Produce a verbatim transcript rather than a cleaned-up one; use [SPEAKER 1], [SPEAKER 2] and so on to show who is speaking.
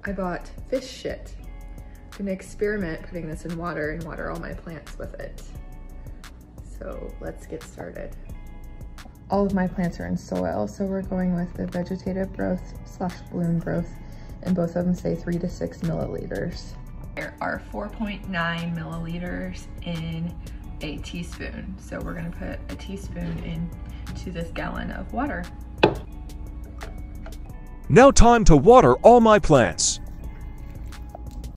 [SPEAKER 1] I bought fish shit. I'm gonna experiment putting this in water and water all my plants with it. So let's get started. All of my plants are in soil, so we're going with the vegetative growth slash bloom growth, and both of them say three to six milliliters. There are four point nine milliliters in a teaspoon. So we're gonna put a teaspoon into this gallon of water.
[SPEAKER 2] Now time to water all my plants.